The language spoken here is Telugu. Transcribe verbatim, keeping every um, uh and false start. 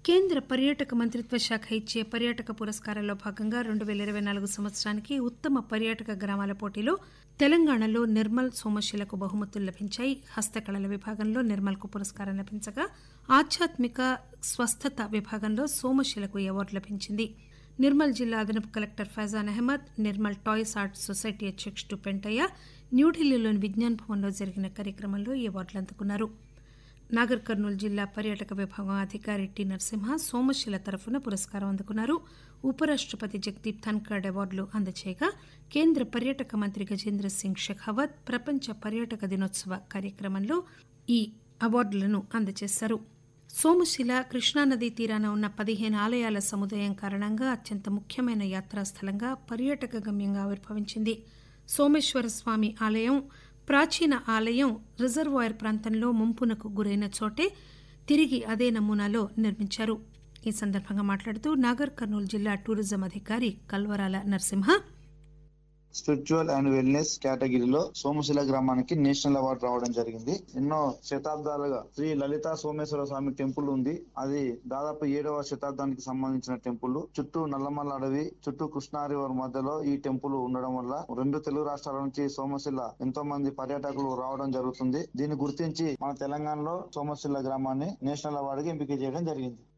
కేంద్ర పర్యాటక మంత్రిత్వ శాఖ ఇచ్చే పర్యాటక పురస్కారాల్లో భాగంగా రెండు పేల ఇరవై నాలుగు సంవత్సరానికి ఉత్తమ పర్యాటక గ్రామాల పోటీలో తెలంగాణలో నిర్మల్ సోమశిలకు బహుమతులు లభించాయి. హస్తకళల విభాగంలో నిర్మల్కు పురస్కారం లభించగా ఆధ్యాత్మిక స్వస్థత విభాగంలో సోమశిలకు ఈ అవార్డు లభించింది. నిర్మల్ జిల్లా అదనపు collector Faizan Ahmad, Nirmal toys art society అధ్యకుడు పెంటయ్య న్యూఢిల్లీలోని విజ్ఞాన్ భవన్లో జరిగిన కార్యక్రమంలో ఈ అవార్డులు అందుకున్నారు. నాగర్ కర్నూలు జిల్లా పర్యాటక విభాగం అధికారి టి నరసింహ సోమశిల తరఫున పురస్కారం అందుకున్నారు. ఉపరాష్టపతి జగదీప్ ధన్కడ్ అవార్డులు అందజేయగా కేంద్ర పర్యాటక మంత్రి గజేంద్ర సింగ్ షెకావత్ ప్రపంచ పర్యాటక దినోత్సవ కార్యక్రమంలో ఈ అవార్డులను అందజేశారు. సోమశిల కృష్ణానదీ తీరాన ఉన్న పదిహేను ఆలయాల సముదాయం కారణంగా అత్యంత ముఖ్యమైన యాత్రాస్థలంగా పర్యాటక గమ్యంగా ఆవిర్భవించింది. సోమేశ్వర స్వామి ఆలయం ప్రాచీన ఆలయం రిజర్వాయర్ ప్రాంతంలో ముంపునకు గురైన చోటే తిరిగి అదే నమూనాలో నిర్మించారు. ఈ సందర్భంగా మాట్లాడుతూ నాగర్ కర్నూలు జిల్లా టూరిజం అధికారి Kalvarala Narasimha spiritual and wellness కేటగిరీలో సోమశిల గ్రామానికి నేషనల్ అవార్డు రావడం జరిగింది. ఎన్నో శతాబ్దాలుగా శ్రీ లలితా సోమేశ్వర స్వామి టెంపుల్ ఉంది. అది దాదాపు ఏడవ శతాబ్దానికి సంబంధించిన టెంపుల్. చుట్టూ నల్లమల్ల అడవి, చుట్టూ కృష్ణా రివర్ మధ్యలో ఈ టెంపుల్ ఉండడం వల్ల రెండు తెలుగు రాష్ట్రాల నుంచి సోమశిల ఎంతో మంది పర్యాటకులు రావడం జరుగుతుంది. దీన్ని గుర్తించి మన తెలంగాణలో సోమశిల గ్రామాన్ని నేషనల్ అవార్డుకి ఎంపిక చేయడం జరిగింది.